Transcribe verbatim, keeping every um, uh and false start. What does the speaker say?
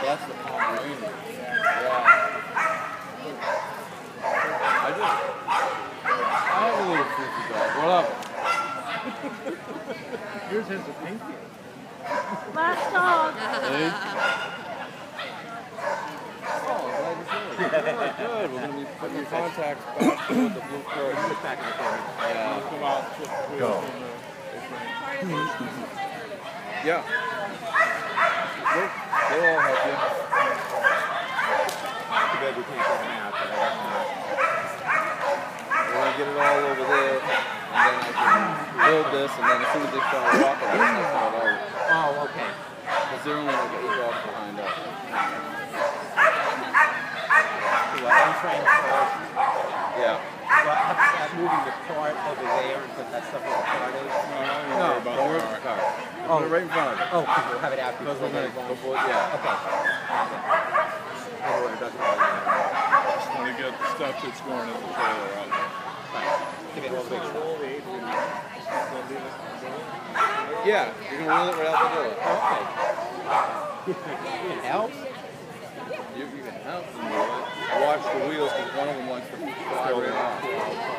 that's the Pomeranian. Yeah. I just, I have a little freaky dog. What up? Yours has a pinky. Last dog. Hey. Oh, glad to see you. Good, good. We're going to be putting your contacts back with the blue crow. Back in the corner. Yeah. Come out. Go. Yeah. They'll, they'll all help you. Too bad we can't get them out. But I got We're going to get it all over there, and then I can build this, and then as soon as they start walking, I'm going to start out. Oh, okay. Because they're only like eight dogs behind us. So uh, I'm trying to start. Yeah. So I have to start moving the cart over there and put that stuff where the cart is. No, don't worry about the car. Oh. Put it right in front of you. Oh, because we'll have it out Because before we're going they to go. before, yeah. Okay. Otherwise, it doesn't really matter. Just want to get the stuff that's going in the trailer out there. Fine. To get all the big stuff. Yeah, you can roll it right out the door. Okay. It helps. You, you can help them roll it. Watch the wheels because one of them likes to fly right off.